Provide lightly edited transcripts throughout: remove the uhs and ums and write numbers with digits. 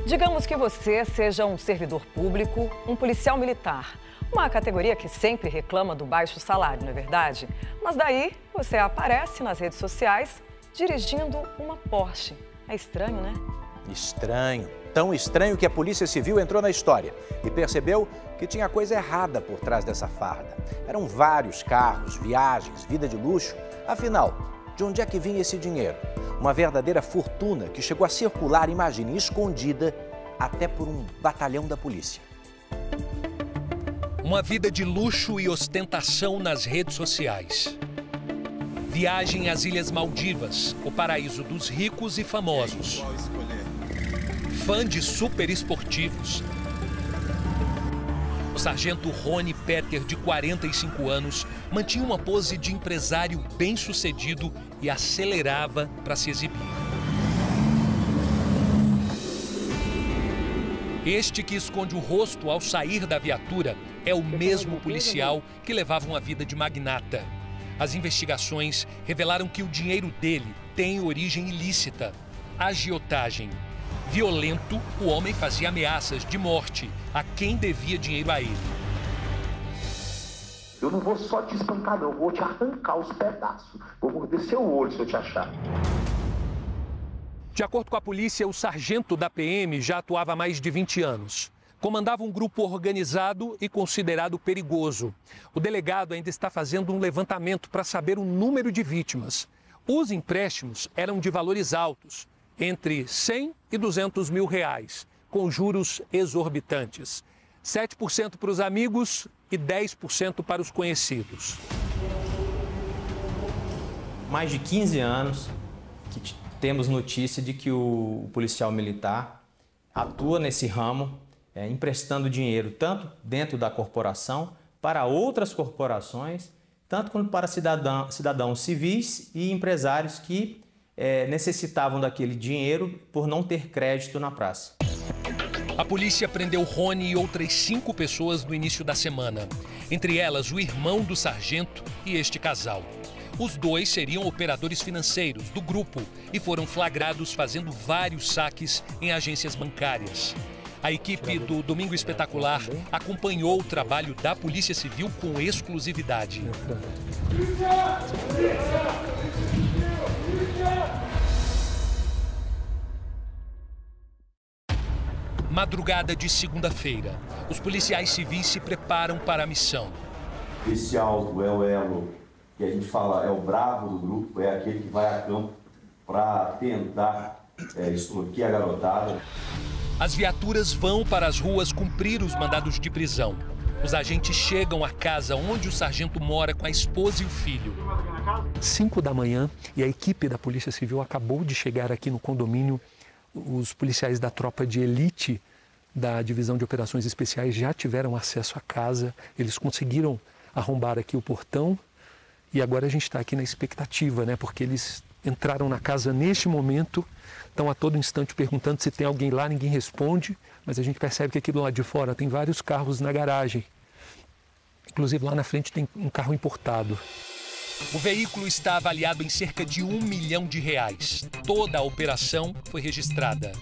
Digamos que você seja um servidor público, um policial militar. Uma categoria que sempre reclama do baixo salário, não é verdade? Mas daí você aparece nas redes sociais dirigindo uma Porsche. É estranho, né? Estranho. Tão estranho que a Polícia Civil entrou na história e percebeu que tinha coisa errada por trás dessa farda. Eram vários carros, viagens, vida de luxo. Afinal, de onde é que vinha esse dinheiro? Uma verdadeira fortuna que chegou a circular, imagine, escondida até por um batalhão da polícia. Uma vida de luxo e ostentação nas redes sociais. Viagem às Ilhas Maldivas, o paraíso dos ricos e famosos. Fã de super esportivos. O sargento Rony Peter, de 45 anos, mantinha uma pose de empresário bem-sucedido e acelerava para se exibir. Este que esconde o rosto ao sair da viatura é o mesmo policial que levava uma vida de magnata. As investigações revelaram que o dinheiro dele tem origem ilícita, agiotagem. Violento, o homem fazia ameaças de morte a quem devia dinheiro a ele. Eu não vou só te espancar, não. Eu vou te arrancar os pedaços. Vou morder seu olho se eu te achar. De acordo com a polícia, o sargento da PM já atuava há mais de 20 anos. Comandava um grupo organizado e considerado perigoso. O delegado ainda está fazendo um levantamento para saber o número de vítimas. Os empréstimos eram de valores altos, entre 100 e 200 mil reais, com juros exorbitantes. 7% para os amigos e 10% para os conhecidos. Mais de 15 anos que temos notícia de que o policial militar atua nesse ramo, emprestando dinheiro tanto dentro da corporação, para outras corporações, tanto quanto para cidadãos civis e empresários que necessitavam daquele dinheiro por não ter crédito na praça. A polícia prendeu Rony e outras 5 pessoas no início da semana. Entre elas, o irmão do sargento e este casal. Os dois seriam operadores financeiros do grupo e foram flagrados fazendo vários saques em agências bancárias. A equipe do Domingo Espetacular acompanhou o trabalho da Polícia Civil com exclusividade. Madrugada de segunda-feira, os policiais civis se preparam para a missão. Esse alto é o elo, que a gente fala, é o bravo do grupo, é aquele que vai a campo para tentar extorquir a garotada. As viaturas vão para as ruas cumprir os mandados de prisão. Os agentes chegam à casa onde o sargento mora com a esposa e o filho. 5 da manhã e a equipe da Polícia Civil acabou de chegar aqui no condomínio. Os policiais da tropa de elite da Divisão de Operações Especiais já tiveram acesso à casa. Eles conseguiram arrombar aqui o portão e agora a gente está aqui na expectativa, né? Porque eles entraram na casa neste momento, estão a todo instante perguntando se tem alguém lá, ninguém responde, mas a gente percebe que aqui do lado de fora tem vários carros na garagem. Inclusive lá na frente tem um carro importado. O veículo está avaliado em cerca de R$1 milhão. Toda a operação foi registrada.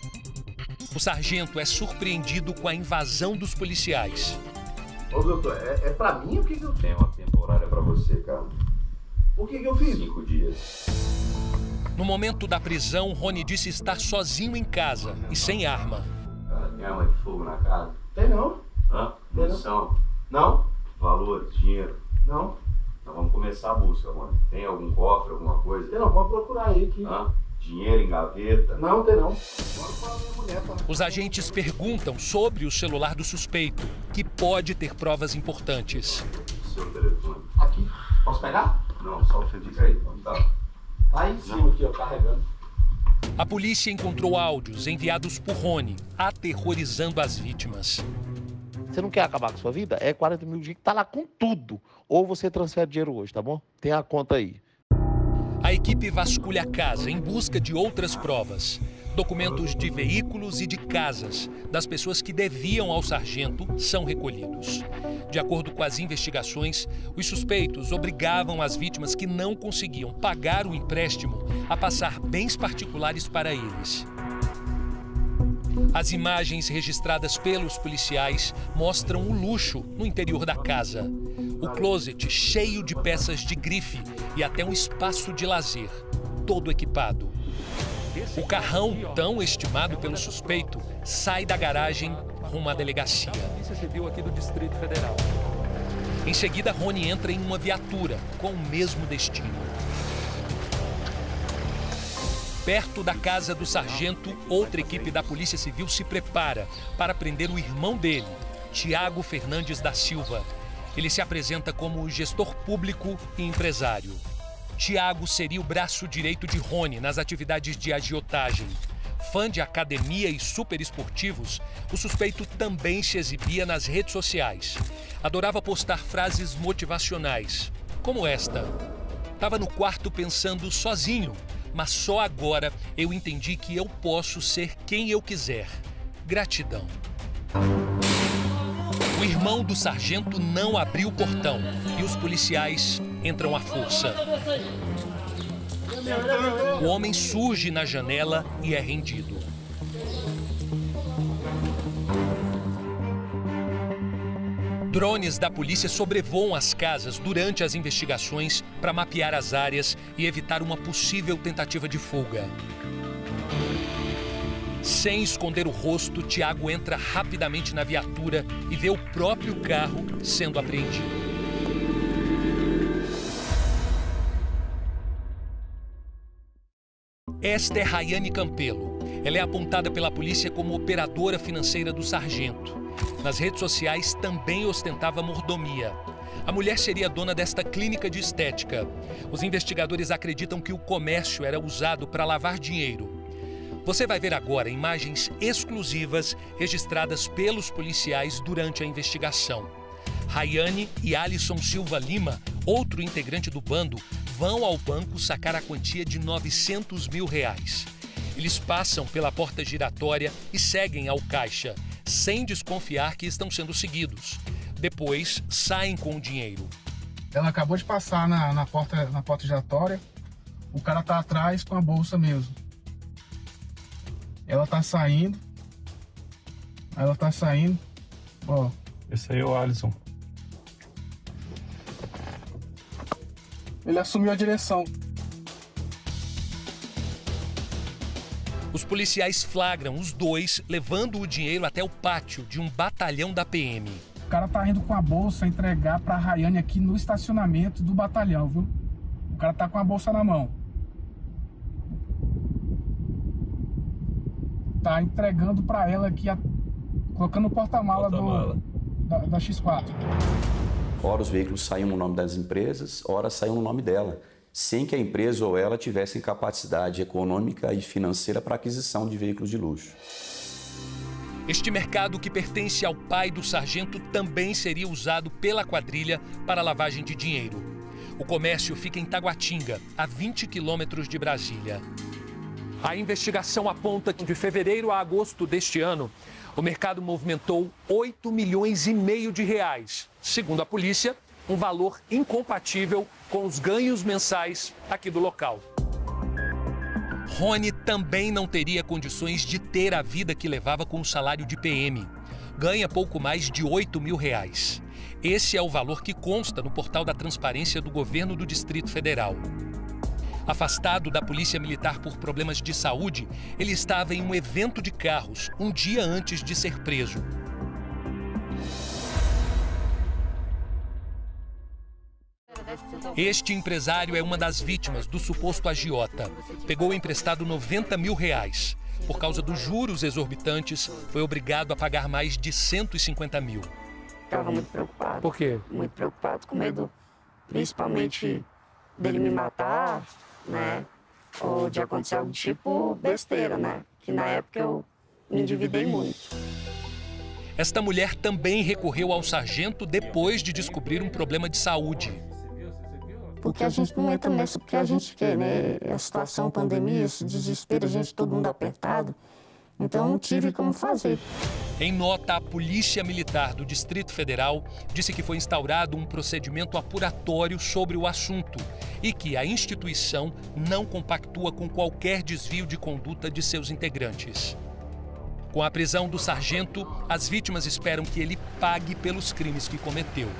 O sargento é surpreendido com a invasão dos policiais. Ô, doutor, é pra mim o que eu tenho? Uma temporária pra você, cara. O que eu fiz? 5 dias. No momento da prisão, Rony disse estar sozinho em casa e sem arma. Tem arma de fogo na casa? Tem não. Hã? Munição? Não. Valores, dinheiro? Não. Então vamos começar a busca, mano. Tem algum cofre, alguma coisa? Tem não, pode procurar aí que... Hã? Dinheiro em gaveta? Não, tem não. Bora falar minha mulher, tá? Os agentes perguntam sobre o celular do suspeito, que pode ter provas importantes. Seu telefone. Aqui. Posso pegar? Não, só fica aí. Tá. Lá em cima aqui, ó, carregando. A polícia encontrou áudios enviados por Rony, aterrorizando as vítimas. Você não quer acabar com a sua vida? É 40 mil que tá lá com tudo. Ou você transfere dinheiro hoje, tá bom? Tem a conta aí. A equipe vasculha a casa em busca de outras provas. Documentos de veículos e de casas das pessoas que deviam ao sargento são recolhidos. De acordo com as investigações, os suspeitos obrigavam as vítimas que não conseguiam pagar o empréstimo a passar bens particulares para eles. As imagens registradas pelos policiais mostram o luxo no interior da casa. O closet cheio de peças de grife e até um espaço de lazer, todo equipado. O carrão, tão estimado pelo suspeito, sai da garagem rumo à delegacia. Em seguida, Rony entra em uma viatura com o mesmo destino. Perto da casa do sargento, outra equipe da Polícia Civil se prepara para prender o irmão dele, Tiago Fernandes da Silva. Ele se apresenta como gestor público e empresário. Tiago seria o braço direito de Rony nas atividades de agiotagem. Fã de academia e superesportivos, o suspeito também se exibia nas redes sociais. Adorava postar frases motivacionais, como esta. Estava no quarto pensando sozinho, mas só agora eu entendi que eu posso ser quem eu quiser. Gratidão. O irmão do sargento não abriu o portão e os policiais entram à força. O homem surge na janela e é rendido. Drones da polícia sobrevoam as casas durante as investigações para mapear as áreas e evitar uma possível tentativa de fuga. Sem esconder o rosto, Tiago entra rapidamente na viatura e vê o próprio carro sendo apreendido. Esta é Rayane Campelo. Ela é apontada pela polícia como operadora financeira do sargento. Nas redes sociais também ostentava mordomia. A mulher seria dona desta clínica de estética. Os investigadores acreditam que o comércio era usado para lavar dinheiro. Você vai ver agora imagens exclusivas registradas pelos policiais durante a investigação. Rayane e Alisson Silva Lima, outro integrante do bando, vão ao banco sacar a quantia de R$900 mil. Eles passam pela porta giratória e seguem ao caixa, sem desconfiar que estão sendo seguidos. Depois, saem com o dinheiro. Ela acabou de passar na porta giratória. O cara tá atrás com a bolsa mesmo. Ela tá saindo. Ó. Esse aí é o Alisson. Ele assumiu a direção. Os policiais flagram os dois levando o dinheiro até o pátio de um batalhão da PM. O cara tá indo com a bolsa entregar pra Rayane aqui no estacionamento do batalhão, viu? O cara tá com a bolsa na mão. Tá entregando pra ela aqui, colocando o porta-mala da X4. Ora os veículos saíam no nome das empresas, ora saíam no nome dela, sem que a empresa ou ela tivessem capacidade econômica e financeira para aquisição de veículos de luxo. Este mercado, que pertence ao pai do sargento, também seria usado pela quadrilha para lavagem de dinheiro. O comércio fica em Taguatinga, a 20 quilômetros de Brasília. A investigação aponta que de fevereiro a agosto deste ano, o mercado movimentou R$8,5 milhões. Segundo a polícia, um valor incompatível com os ganhos mensais aqui do local. Rony também não teria condições de ter a vida que levava com o salário de PM. Ganha pouco mais de R$8 mil. Esse é o valor que consta no portal da transparência do governo do Distrito Federal. Afastado da Polícia Militar por problemas de saúde, ele estava em um evento de carros um dia antes de ser preso. Este empresário é uma das vítimas do suposto agiota. Pegou emprestado R$90 mil. Por causa dos juros exorbitantes, foi obrigado a pagar mais de R$150 mil. Estava muito preocupado. Por quê? Muito preocupado, com medo, principalmente dele me matar, né? Ou de acontecer algo tipo besteira, né? Que na época eu me endividei muito. Esta mulher também recorreu ao sargento depois de descobrir um problema de saúde. Porque a gente não entra nessa porque a gente quer, né? A situação, pandemia, esse desespero, a gente todo mundo apertado. Então não tive como fazer. Em nota, a Polícia Militar do Distrito Federal disse que foi instaurado um procedimento apuratório sobre o assunto e que a instituição não compactua com qualquer desvio de conduta de seus integrantes. Com a prisão do sargento, as vítimas esperam que ele pague pelos crimes que cometeu.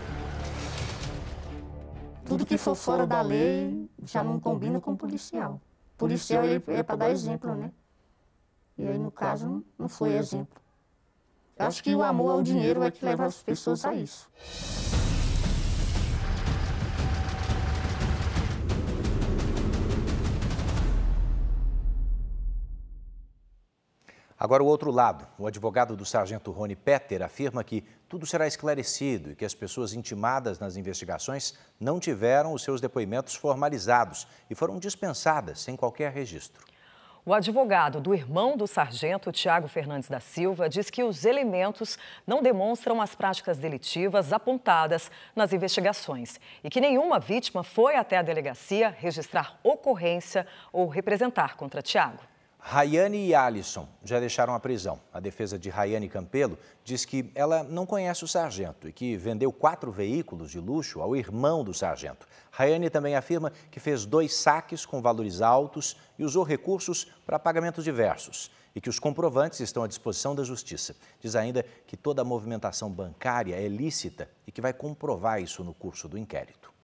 Tudo que for fora da lei já não combina com o policial. O policial é para dar exemplo, né? E aí, no caso, não foi exemplo. Eu acho que o amor ao dinheiro é que leva as pessoas a isso. Agora, o outro lado. O advogado do sargento Rony Petter afirma que tudo será esclarecido e que as pessoas intimadas nas investigações não tiveram os seus depoimentos formalizados e foram dispensadas sem qualquer registro. O advogado do irmão do sargento, Tiago Fernandes da Silva, diz que os elementos não demonstram as práticas delitivas apontadas nas investigações e que nenhuma vítima foi até a delegacia registrar ocorrência ou representar contra Tiago. Rayane e Alisson já deixaram a prisão. A defesa de Rayane Campelo diz que ela não conhece o sargento e que vendeu 4 veículos de luxo ao irmão do sargento. Rayane também afirma que fez 2 saques com valores altos e usou recursos para pagamentos diversos e que os comprovantes estão à disposição da Justiça. Diz ainda que toda a movimentação bancária é lícita e que vai comprovar isso no curso do inquérito.